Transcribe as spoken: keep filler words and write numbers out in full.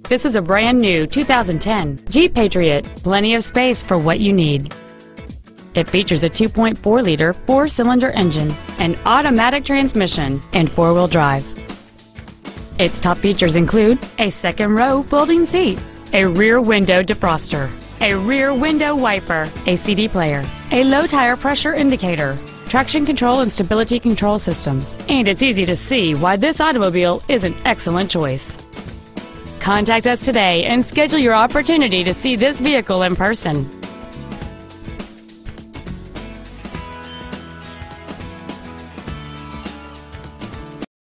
This is a brand new two thousand ten Jeep Patriot. Plenty of space for what you need. It features a two point four liter four-cylinder engine, an automatic transmission, and four-wheel drive. Its top features include a second-row folding seat, a rear window defroster, a rear window wiper, a C D player, a low-tire pressure indicator, traction control and stability control systems, and it's easy to see why this automobile is an excellent choice. Contact us today and schedule your opportunity to see this vehicle in person.